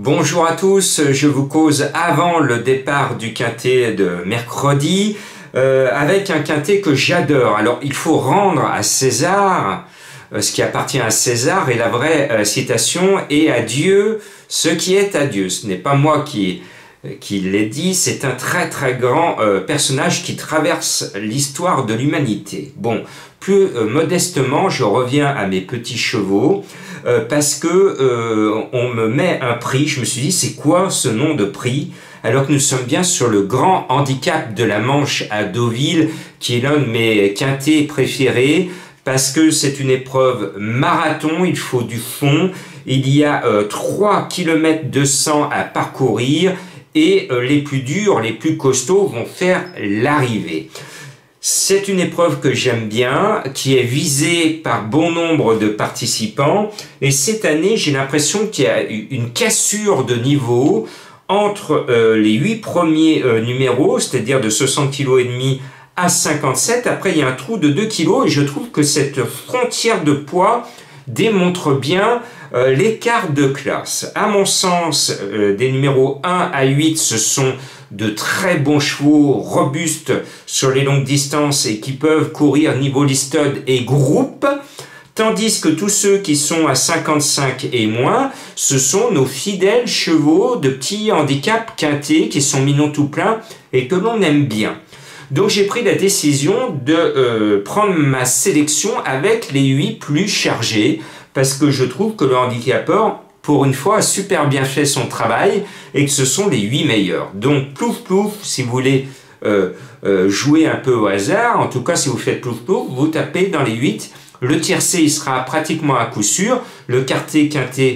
Bonjour à tous, je vous cause avant le départ du quintet de mercredi avec un quintet que j'adore. Alors il faut rendre à César ce qui appartient à César, et la vraie citation est à Dieu ce qui est à Dieu. Ce n'est pas moi qui l'ai dit, c'est un très très grand personnage qui traverse l'histoire de l'humanité. Bon, plus modestement, je reviens à mes petits chevaux parce que on me met un prix. Je me suis dit, c'est quoi ce nom de prix? Alors que nous sommes bien sur le grand handicap de la Manche à Deauville, qui est l'un de mes quintets préférés, parce que c'est une épreuve marathon, il faut du fond, il y a 3 km 200 à parcourir, et les plus durs, les plus costauds vont faire l'arrivée. C'est une épreuve que j'aime bien, qui est visée par bon nombre de participants, et cette année j'ai l'impression qu'il y a une cassure de niveau entre les 8 premiers numéros, c'est-à-dire de 60,5 kg à 57. Après il y a un trou de 2 kg, et je trouve que cette frontière de poids démontre bien l'écart de classe. À mon sens, des numéros 1 à 8, ce sont de très bons chevaux, robustes sur les longues distances et qui peuvent courir niveau listed et groupe, tandis que tous ceux qui sont à 55 et moins, ce sont nos fidèles chevaux de petits handicaps quintés qui sont mignons tout plein et que l'on aime bien. Donc j'ai pris la décision de prendre ma sélection avec les 8 plus chargés, parce que je trouve que le handicapeur, pour une fois, a super bien fait son travail et que ce sont les 8 meilleurs. Donc plouf plouf, si vous voulez jouer un peu au hasard, en tout cas si vous faites plouf plouf, vous tapez dans les 8. Le tiercé, il sera pratiquement à coup sûr. Le quartet quintet,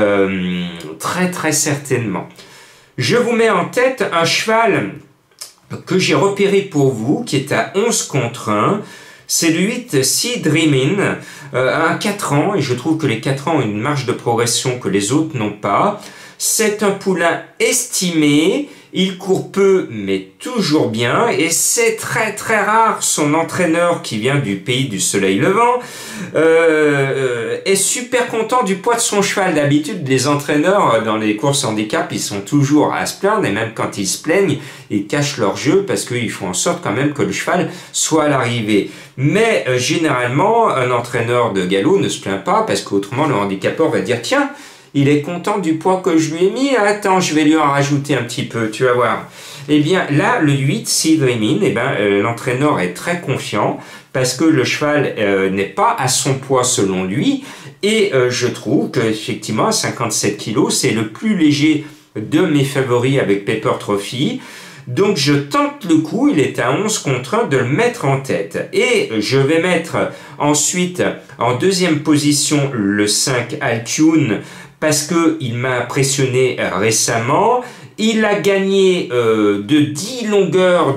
très très certainement. Je vous mets en tête un cheval que j'ai repéré pour vous, qui est à 11 contre 1. C'est le 8 Sea Dreamin', un 4 ans, et je trouve que les 4 ans ont une marge de progression que les autres n'ont pas. C'est un poulain estimé, il court peu mais toujours bien, et c'est très très rare. Son entraîneur, qui vient du pays du soleil levant, est super content du poids de son cheval. D'habitude, les entraîneurs dans les courses handicap, ils sont toujours à se plaindre, et même quand ils se plaignent, ils cachent leur jeu parce qu'ils font en sorte quand même que le cheval soit à l'arrivée. Mais généralement, un entraîneur de galop ne se plaint pas, parce qu'autrement le handicapeur va dire « Tiens, il est content du poids que je lui ai mis, attends, je vais lui en rajouter un petit peu, tu vas voir. » Eh bien là, le 8, Sea Dreamin', eh ben, l'entraîneur est très confiant, parce que le cheval n'est pas à son poids selon lui, et je trouve qu'effectivement, à 57 kg, c'est le plus léger de mes favoris avec Pepper Trophy. Donc je tente le coup, il est à 11 contre 1, de le mettre en tête. Et je vais mettre ensuite en deuxième position le 5 Altune, parce qu'il m'a impressionné récemment. Il a gagné de 10 longueurs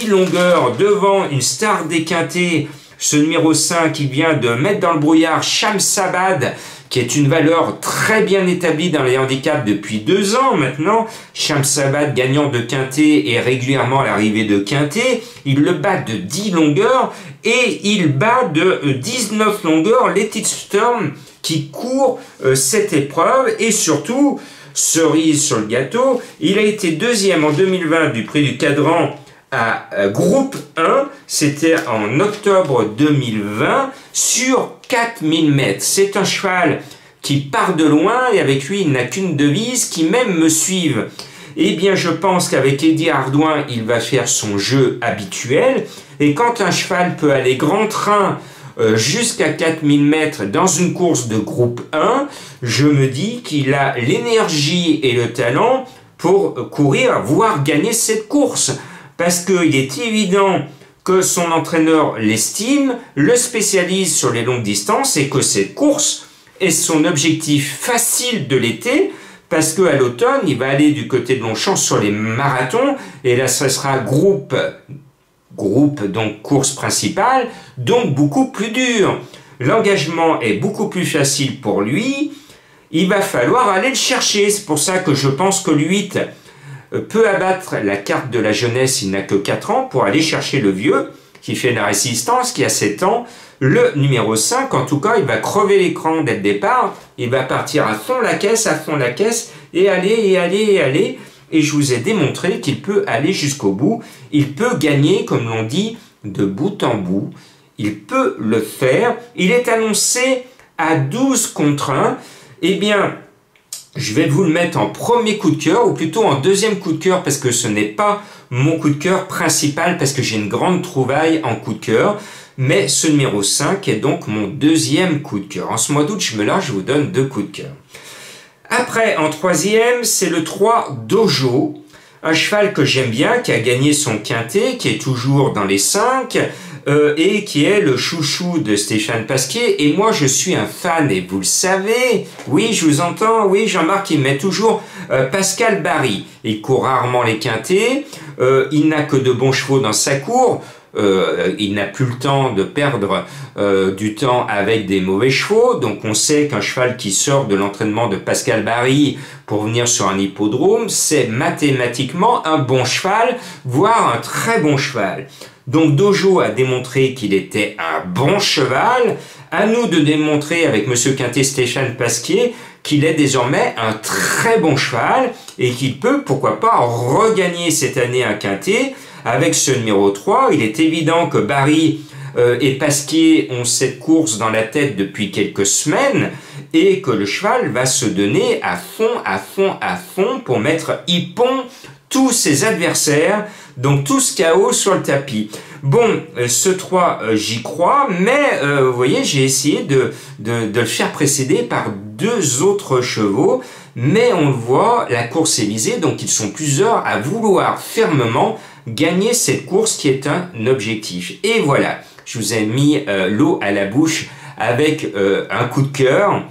devant une star des quintets, ce numéro 5, il vient de mettre dans le brouillard Shamsabad, qui est une valeur très bien établie dans les handicaps depuis 2 ans maintenant. Shamsabad, gagnant de quintet et régulièrement à l'arrivée de quintet, il le bat de 10 longueurs et il bat de 19 longueurs Let Storm, qui court cette épreuve. Et surtout, cerise sur le gâteau, il a été deuxième en 2020 du prix du Cadran à groupe 1, c'était en octobre 2020, sur 4000 mètres. C'est un cheval qui part de loin, et avec lui il n'a qu'une devise, qui même me suive. Eh bien je pense qu'avec Eddie Ardouin, il va faire son jeu habituel, et quand un cheval peut aller grand train jusqu'à 4000 mètres dans une course de groupe 1, je me dis qu'il a l'énergie et le talent pour courir, voire gagner cette course. Parce qu'il est évident que son entraîneur l'estime, le spécialise sur les longues distances, et que cette course est son objectif facile de l'été, parce qu'à l'automne, il va aller du côté de Longchamp sur les marathons, et là, ce sera groupe, donc course principale, donc beaucoup plus dur. L'engagement est beaucoup plus facile pour lui, il va falloir aller le chercher. C'est pour ça que je pense que le 8 peut abattre la carte de la jeunesse, il n'a que 4 ans, pour aller chercher le vieux, qui fait la résistance, qui a 7 ans. Le numéro 5, en tout cas, il va crever l'écran dès le départ. Il va partir à fond la caisse, et aller. Et je vous ai démontré qu'il peut aller jusqu'au bout. Il peut gagner, comme l'on dit, de bout en bout. Il peut le faire. Il est annoncé à 12 contre 1. Eh bien, je vais vous le mettre en premier coup de cœur, ou plutôt en deuxième coup de cœur, parce que ce n'est pas mon coup de cœur principal, parce que j'ai une grande trouvaille en coup de cœur. Mais ce numéro 5 est donc mon deuxième coup de cœur. En ce mois d'août, je vous donne 2 coups de cœur. Après, en troisième, c'est le 3 Dojo. Un cheval que j'aime bien, qui a gagné son quintet, qui est toujours dans les 5, et qui est le chouchou de Stéphane Pasquier. Et moi, je suis un fan, et vous le savez. Oui, je vous entends. Oui, Jean-Marc, il met toujours Pascal Barry. Il court rarement les quintets. Il n'a que de bons chevaux dans sa cour. Il n'a plus le temps de perdre du temps avec des mauvais chevaux, donc on sait qu'un cheval qui sort de l'entraînement de Pascal Barry pour venir sur un hippodrome, c'est mathématiquement un bon cheval, voire un très bon cheval. Donc Dojo a démontré qu'il était un bon cheval, à nous de démontrer avec Monsieur Quintet Stéphane Pasquier qu'il est désormais un très bon cheval et qu'il peut, pourquoi pas, regagner cette année un quintet. Avec ce numéro 3, il est évident que Barry et Pasquier ont cette course dans la tête depuis quelques semaines et que le cheval va se donner à fond pour mettre hippon tous ses adversaires, donc tout ce chaos sur le tapis. Bon, ce 3, j'y crois, mais vous voyez, j'ai essayé de le faire précéder par 2 autres chevaux, mais on le voit, la course est visée, donc ils sont plusieurs à vouloir fermement gagner cette course qui est un objectif. Et voilà, je vous ai mis l'eau à la bouche avec un coup de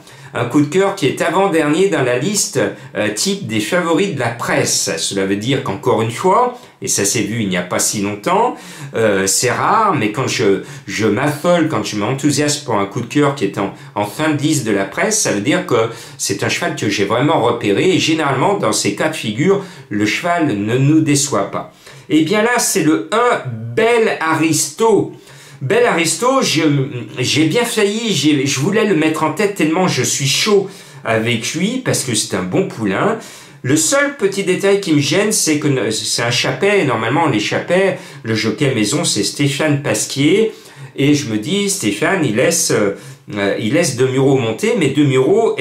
cœur qui est avant-dernier dans la liste type des favoris de la presse. Cela veut dire qu'encore une fois, et ça s'est vu il n'y a pas si longtemps, c'est rare, mais quand je m'affole, quand je m'enthousiasme pour un coup de cœur qui est en fin de liste de la presse, ça veut dire que c'est un cheval que j'ai vraiment repéré, et généralement dans ces cas de figure, le cheval ne nous déçoit pas. Et bien là, c'est le 1 Bel Aristo. Bel Aristo, j'ai bien failli, je voulais le mettre en tête tellement je suis chaud avec lui, parce que c'est un bon poulain. Le seul petit détail qui me gêne, c'est que c'est un chapet, et normalement les chapets, le jockey maison, c'est Stéphane Pasquier, et je me dis, Stéphane, il laisse Demuro monter, mais Demuro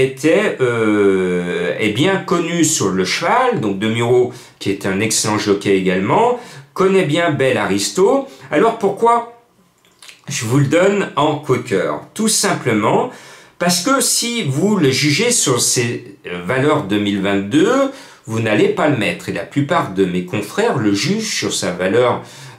est bien connu sur le cheval, donc Demuro, qui est un excellent jockey également, connaît bien Bel Aristo. Alors pourquoi je vous le donne en coup de cœur? Tout simplement parce que si vous le jugez sur ses valeurs 2022, vous n'allez pas le mettre. Et la plupart de mes confrères le jugent sur sa valeur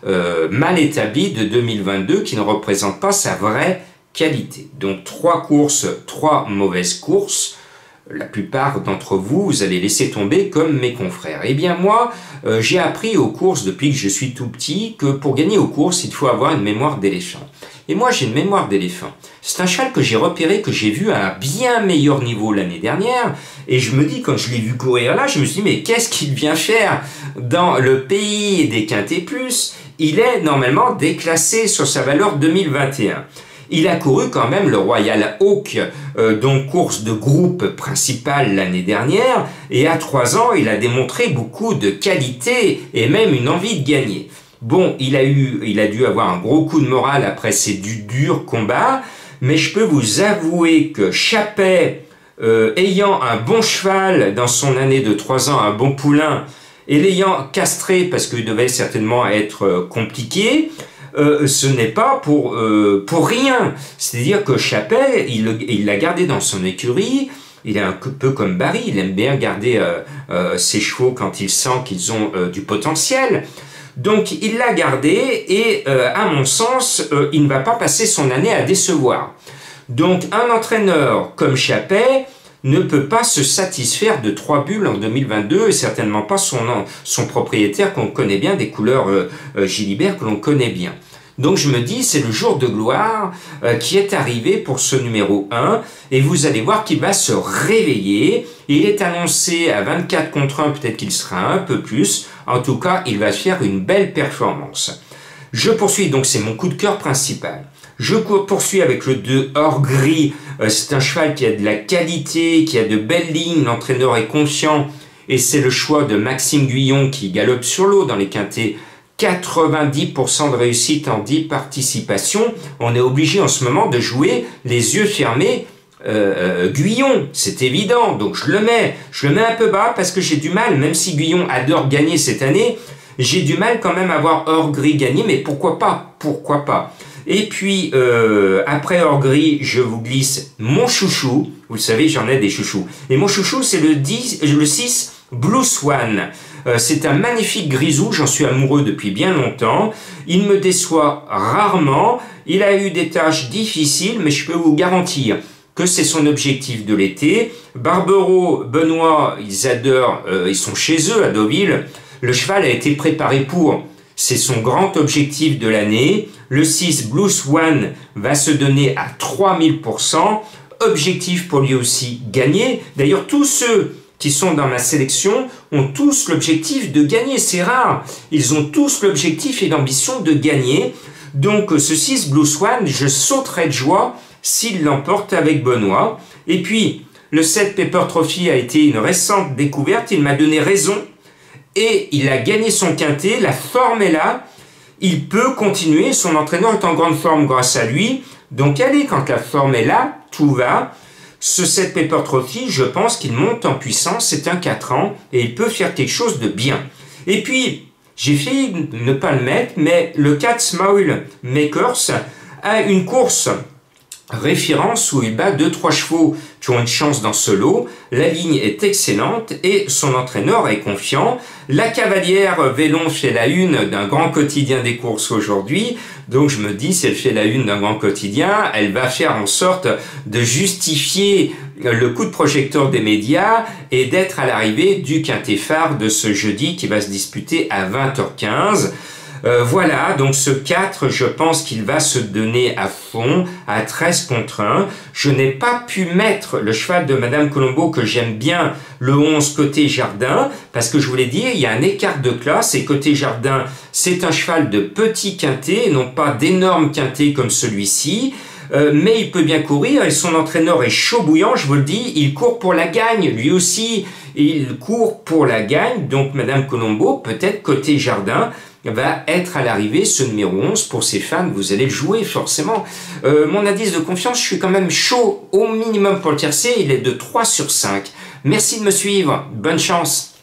mal établie de 2022 qui ne représente pas sa vraie qualité. Donc 3 courses, 3 mauvaises courses. La plupart d'entre vous, vous allez laisser tomber comme mes confrères. Eh bien moi, j'ai appris aux courses depuis que je suis tout petit que pour gagner aux courses, il faut avoir une mémoire d'éléphant. Et moi, j'ai une mémoire d'éléphant. C'est un cheval que j'ai repéré, que j'ai vu à un bien meilleur niveau l'année dernière. Et je me dis, quand je l'ai vu courir là, je me suis dit, mais qu'est-ce qu'il vient faire dans le pays des Quintés Plus? Il est normalement déclassé sur sa valeur 2021. Il a couru quand même le Royal Oak, donc course de groupe principale l'année dernière, et à 3 ans, il a démontré beaucoup de qualité et même une envie de gagner. Bon, il a dû avoir un gros coup de morale après ces durs combats, mais je peux vous avouer que Chappet, ayant un bon cheval dans son année de 3 ans, un bon poulain, et l'ayant castré parce qu'il devait certainement être compliqué, ce n'est pas pour rien. C'est-à-dire que Chappet, il l'a gardé dans son écurie. Il est un peu comme Barry, il aime bien garder ses chevaux quand il sent qu'ils ont du potentiel. Donc il l'a gardé et à mon sens, il ne va pas passer son année à décevoir. Donc un entraîneur comme Chappet ne peut pas se satisfaire de 3 bulles en 2022 et certainement pas son propriétaire qu'on connaît bien, des couleurs Gilibert que l'on connaît bien. Donc je me dis, c'est le jour de gloire qui est arrivé pour ce numéro 1 et vous allez voir qu'il va se réveiller. Il est annoncé à 24 contre 1, peut-être qu'il sera un peu plus. En tout cas, il va faire une belle performance. Je poursuis, donc c'est mon coup de cœur principal. Je poursuis avec le 2 Or Gris. C'est un cheval qui a de la qualité, qui a de belles lignes, l'entraîneur est confiant et c'est le choix de Maxime Guyon qui galope sur l'eau dans les quintets. 90% de réussite en 10 participations. On est obligé en ce moment de jouer les yeux fermés Guyon, c'est évident, donc je le mets un peu bas parce que j'ai du mal, même si Guyon adore gagner cette année, j'ai du mal quand même à voir Or Gris gagner, mais pourquoi pas, pourquoi pas. Et puis, après Or Gris, je vous glisse mon chouchou, vous le savez, j'en ai des chouchous, et mon chouchou c'est le 6 Blue Swan. C'est un magnifique grisou, j'en suis amoureux depuis bien longtemps, il me déçoit rarement, il a eu des tâches difficiles, mais je peux vous garantir que c'est son objectif de l'été. Barbero, Benoît, ils adorent, ils sont chez eux à Deauville. Le cheval a été préparé pour, c'est son grand objectif de l'année. Le 6 Blue Swan va se donner à 3000%. Objectif pour lui aussi gagner. D'ailleurs, tous ceux qui sont dans ma sélection ont tous l'objectif de gagner. C'est rare. Ils ont tous l'objectif et l'ambition de gagner. Donc, ce 6 Blue Swan, je sauterai de joie s'il l'emporte avec Benoît. Et puis, le 7 Pepper Trophy a été une récente découverte, il m'a donné raison, et il a gagné son quintet, la forme est là, il peut continuer, son entraîneur est en grande forme grâce à lui, donc allez, quand la forme est là, tout va. Ce 7 Pepper Trophy, je pense qu'il monte en puissance, c'est un 4 ans, et il peut faire quelque chose de bien. Et puis, j'ai failli ne pas le mettre, mais le 4 Small Makers a une course référence où il bat 2-3 chevaux qui ont une chance dans ce lot. La ligne est excellente et son entraîneur est confiant. La cavalière Vélon fait la une d'un grand quotidien des courses aujourd'hui. Donc je me dis, si elle fait la une d'un grand quotidien, elle va faire en sorte de justifier le coup de projecteur des médias et d'être à l'arrivée du quintet phare de ce jeudi qui va se disputer à 20h15. Voilà, donc ce 4, je pense qu'il va se donner à fond, à 13 contre 1. Je n'ai pas pu mettre le cheval de Madame Colombo que j'aime bien, le 11 côté Jardin, parce que je vous l'ai dit, il y a un écart de classe, et côté Jardin, c'est un cheval de petit quintet, non pas d'énorme quintet comme celui-ci, mais il peut bien courir, et son entraîneur est chaud bouillant, je vous le dis, il court pour la gagne, lui aussi, il court pour la gagne, donc Madame Colombo, peut-être côté Jardin, va être à l'arrivée, ce numéro 11, pour ses fans, vous allez le jouer forcément. Mon indice de confiance, je suis quand même chaud au minimum pour le tiercé, il est de 3 sur 5. Merci de me suivre, bonne chance.